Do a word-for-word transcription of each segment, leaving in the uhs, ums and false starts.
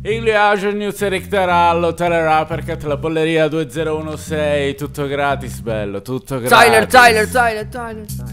Iliaggio News Erectarallo Talerà perché te la bolleria duemilasei. Tutto gratis, bello, tutto gratis. Tyler, Tyler, Tyler, Tyler, Tyler.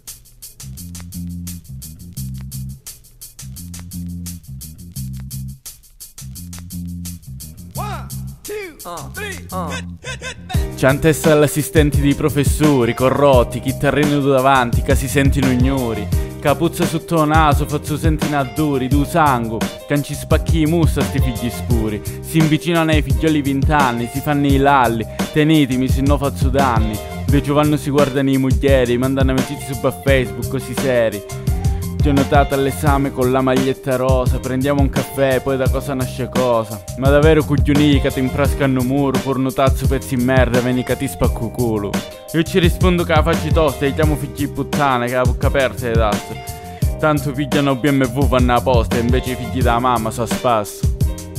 Oh, oh. Ciantessa all'assistenti di professori, corrotti, chitarri nudo davanti, che si sentono ignori. Capuzza sotto il naso, faccio sentire duri, du sangue, canci spacchi i mussa sti figli spuri. Si invicinano ai figlioli vent'anni, si fanno i lalli, tenetemi se no faccio danni. De giovanni si guardano i muglieri, mandano amicizie su Facebook così seri. Ti ho notato all'esame con la maglietta rosa, prendiamo un caffè, poi da cosa nasce cosa. Ma davvero cuglioni che ti imprascano muro, pur notazzo pezzi in merda, veni che ti spacco culo. Io ci rispondo che la faccio tosta e chiamo figli di puttana, che la bocca aperta e tasto. Tanto pigliano B M W vanno a posta e invece i figli della mamma so a spasso.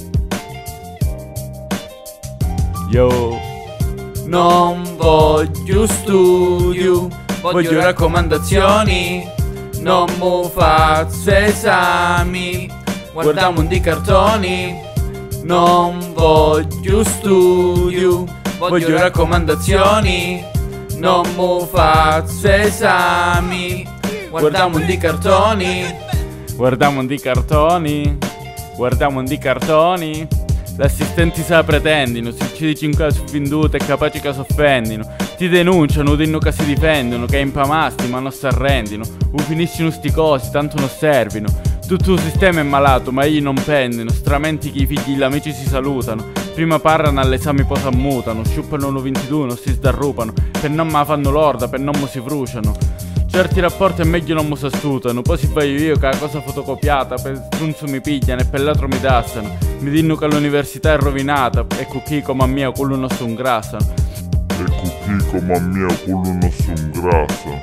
Yo, non voglio studio, voglio raccomandazioni. Non mu faccio esami, guardiamo un di cartoni. Non voglio studio, voglio raccomandazioni. Non mu faccio esami, guardiamo un di cartoni. Guardiamo un di cartoni, guardiamo un di cartoni. L'assistenti se la pretendino, se ci dici in caso venduto è capace che si offendino. Ti denunciano, dicono che si difendono, che impamasti ma non si arrendino. U finiscono sti cosi, tanto non servino. Tutto il sistema è malato, ma egli non pendono. Stramenti che i figli e gli amici si salutano. Prima parlano all'esame poi si ammutano. Sciuppano uno ventidue, non si sdarrupano. Per non me la fanno lorda, per non mi si fruciano. Certi rapporti è meglio non mi si astutano. Poi si vai io che la cosa fotocopiata, per strunzo mi pigliano e per l'altro mi tassano. Mi dicono che l'università è rovinata e con chi come a mia quello non si ingrassano. E con chi come a mia quello non si ingrassa.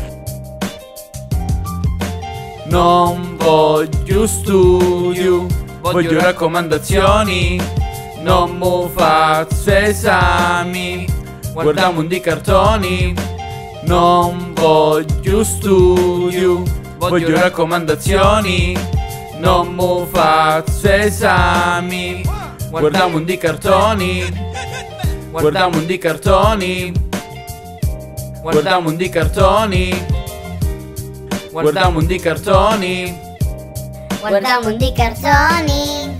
Non voglio studio, voglio raccomandazioni. Non mu faccio esami, guardiamo un di cartoni. Non voglio studio, voglio raccomandazioni. Non mu faccio esami, guardiamo un di cartoni. Guardiamo un di cartoni. Guardiamo un di cartoni. Guardiamo un di cartoni. Guardiamo un di cartoni.